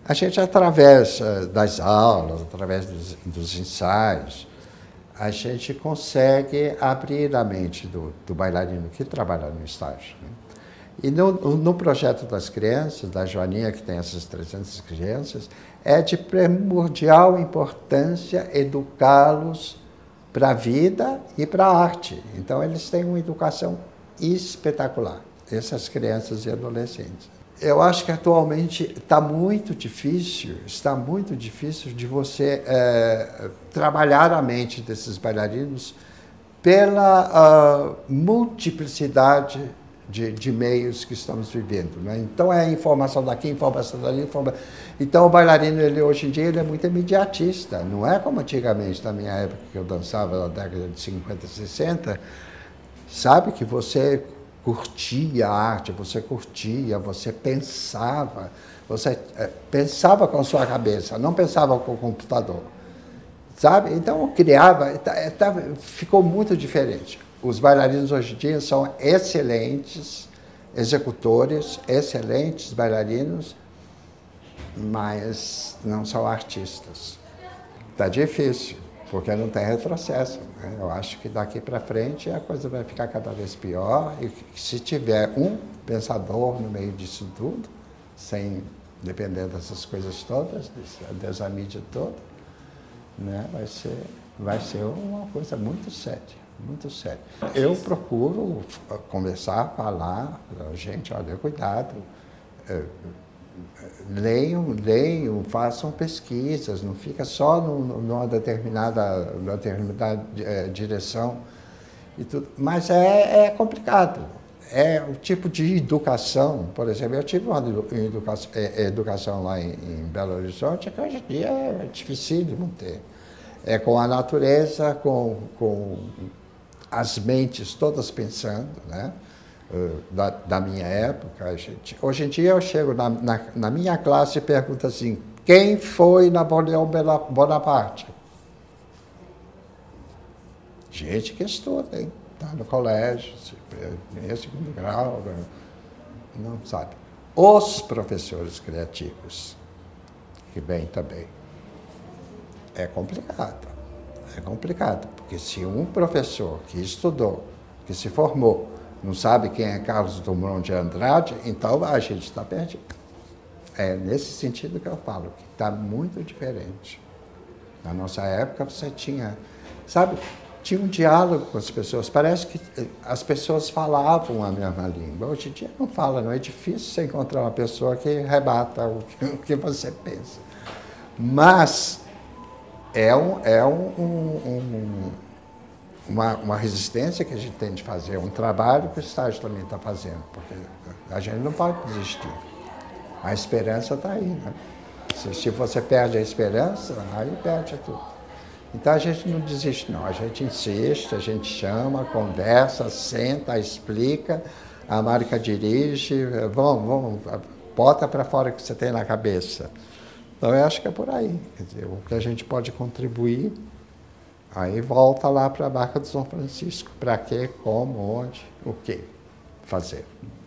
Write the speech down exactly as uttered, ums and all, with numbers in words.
A gente, através das aulas, através dos, dos ensaios, a gente consegue abrir a mente do, do bailarino que trabalha no estágio, né? E no, no projeto das crianças, da Joaninha, que tem essas trezentas crianças, é de primordial importância educá-los para a vida e para a arte. Então, eles têm uma educação espetacular, essas crianças e adolescentes. Eu acho que atualmente está muito difícil, está muito difícil de você é, trabalhar a mente desses bailarinos pela uh, multiplicidade de, de meios que estamos vivendo, né? Então é informação daqui, informação dali, informação... Então o bailarino, ele, hoje em dia, ele é muito imediatista, não é como antigamente, na minha época que eu dançava na década de cinquenta, sessenta, sabe, que você curtia a arte, você curtia, você pensava, você é, pensava com a sua cabeça, não pensava com o computador, sabe? Então, eu criava, tá, tá, ficou muito diferente. Os bailarinos hoje em dia são excelentes executores, excelentes bailarinos, mas não são artistas. Está difícil, porque não tem retrocesso, né? Eu acho que daqui para frente a coisa vai ficar cada vez pior, e se tiver um pensador no meio disso tudo, sem depender dessas coisas todas, dessa mídia toda, né? vai ser, vai ser uma coisa muito séria, muito séria. Eu procuro conversar, falar, gente, olha, cuidado, é, leiam, leiam, façam pesquisas, não fica só no, numa determinada, numa determinada é, direção e tudo. Mas é, é complicado. É o tipo de educação, por exemplo, eu tive uma educação, é, educação lá em, em Belo Horizonte, que hoje em dia é difícil de não ter. É com a natureza, com, com as mentes todas pensando, né? Da, da minha época, gente. Hoje em dia eu chego na, na, na minha classe e pergunto assim, quem foi Napoleão Bonaparte? Gente que estuda, hein? Está no colégio, em segundo grau, não sabe. Os professores criativos, que vêm também, é complicado, é complicado, porque se um professor que estudou, que se formou, não sabe quem é Carlos Drummond de Andrade, então a gente está perdido. É nesse sentido que eu falo, que está muito diferente. Na nossa época você tinha, sabe, tinha um diálogo com as pessoas, parece que as pessoas falavam a mesma língua. Hoje em dia não fala, não é difícil você encontrar uma pessoa que rebata o que, o que você pensa. Mas é um... É um, um, um Uma, uma resistência que a gente tem de fazer, um trabalho que o estágio também está fazendo, porque a gente não pode desistir. A esperança está aí, né? Se, se você perde a esperança, aí perde tudo. Então a gente não desiste, não. A gente insiste, a gente chama, conversa, senta, explica, a marca dirige, vamos, vamos, bota para fora o que você tem na cabeça. Então eu acho que é por aí. Quer dizer, o que a gente pode contribuir. Aí volta lá para a Barca do São Francisco. Para quê, como, onde, o que fazer.